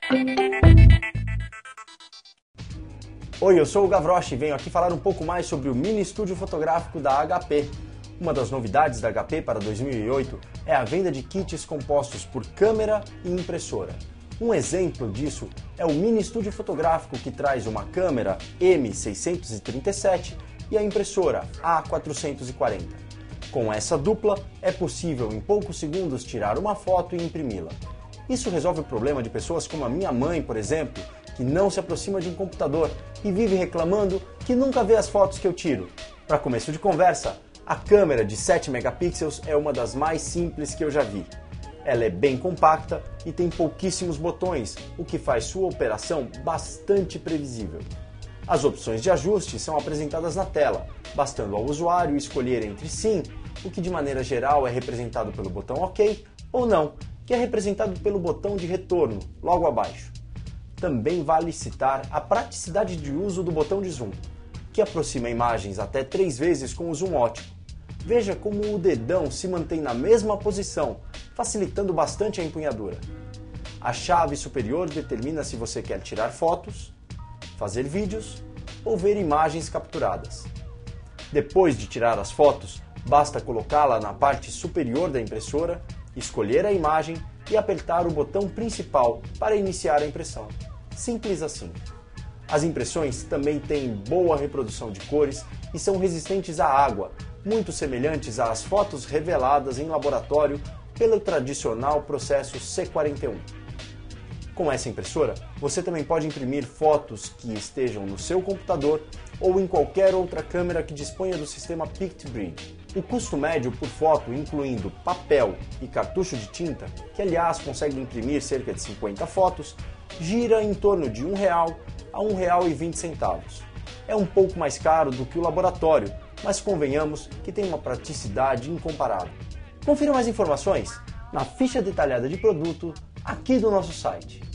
Oi, eu sou o Gavroche e venho aqui falar um pouco mais sobre o mini estúdio fotográfico da HP. Uma das novidades da HP para 2008 é a venda de kits compostos por câmera e impressora. Um exemplo disso é o mini estúdio fotográfico que traz uma câmera M637 e a impressora A440. Com essa dupla, é possível em poucos segundos tirar uma foto e imprimi-la. Isso resolve o problema de pessoas como a minha mãe, por exemplo, que não se aproxima de um computador e vive reclamando que nunca vê as fotos que eu tiro. Para começo de conversa, a câmera de 7 megapixels é uma das mais simples que eu já vi. Ela é bem compacta e tem pouquíssimos botões, o que faz sua operação bastante previsível. As opções de ajuste são apresentadas na tela, bastando ao usuário escolher entre sim, o que de maneira geral é representado pelo botão OK, ou não, que é representado pelo botão de retorno, logo abaixo. Também vale citar a praticidade de uso do botão de zoom, que aproxima imagens até 3 vezes com o zoom ótico. Veja como o dedão se mantém na mesma posição, facilitando bastante a empunhadura. A chave superior determina se você quer tirar fotos, fazer vídeos ou ver imagens capturadas. Depois de tirar as fotos, basta colocá-la na parte superior da impressora, escolher a imagem e apertar o botão principal para iniciar a impressão. Simples assim. As impressões também têm boa reprodução de cores e são resistentes à água, muito semelhantes às fotos reveladas em laboratório pelo tradicional processo C41. Com essa impressora, você também pode imprimir fotos que estejam no seu computador ou em qualquer outra câmera que disponha do sistema PictBridge. O custo médio por foto, incluindo papel e cartucho de tinta, que aliás consegue imprimir cerca de 50 fotos, gira em torno de R$1 a R$1,20. É um pouco mais caro do que o laboratório, mas convenhamos que tem uma praticidade incomparável. Confira mais informações na ficha detalhada de produto aqui do nosso site.